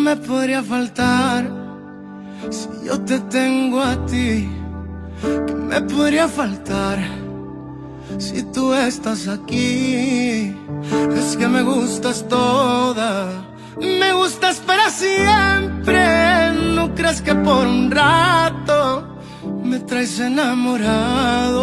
me podría faltar si yo te tengo a ti? ¿Qué me podría faltar si tú estás aquí? Es que me gustas toda, me gustas para siempre. No creas que por un rato me traes enamorado.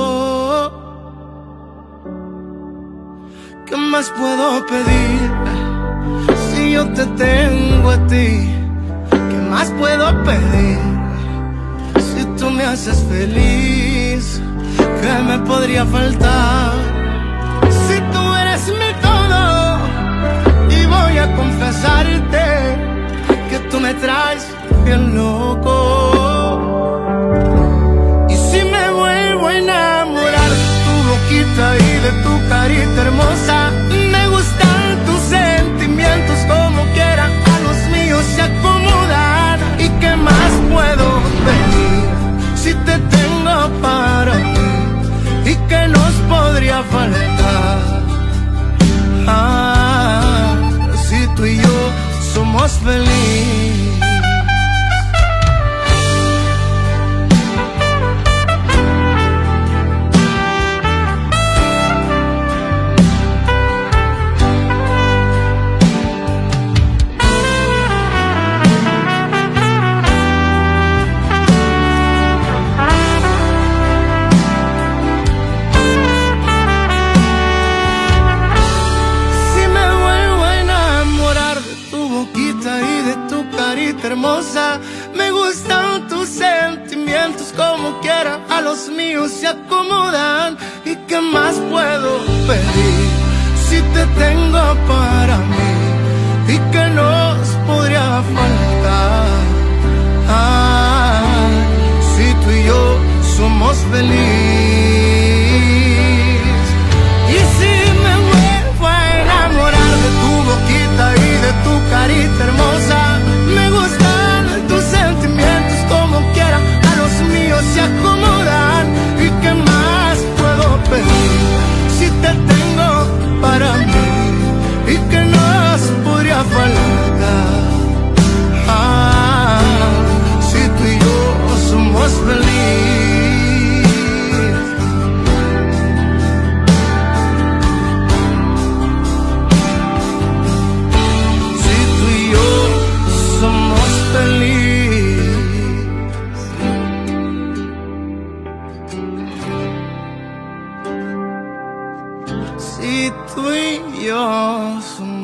¿Qué más puedo pedir si yo te tengo a ti? ¿Qué más puedo pedir si tú me haces feliz? ¿Qué me podría faltar si tú eres mi todo? Y voy a confesarte que tú me traes bien loco. Y si me vuelvo a enamorar de tu boquita y de tu carita hermosa, me gustan tus sentimientos, como quieran a los míos se acomodan. ¿Y qué más puedo pedir si te tengo para mí? ¿Y qué nos podría faltar? Si tú y yo somos felices. Hermosa, me gustan tus sentimientos, como quiera a los míos se acomodan. ¿Y qué más puedo pedir si te tengo para mí? ¿Y qué nos podría faltar? Si tú y yo somos felices. Y si me vuelvo a enamorar de tu boquita y de tu carita hermosa, me gustan tus sentimientos, como quieran a los míos se acomodan. ¿Y qué más puedo pedir si te tengo para mí? ¿Y qué nos podría faltar? Si tú y yo somos felices. Si tú y yo somos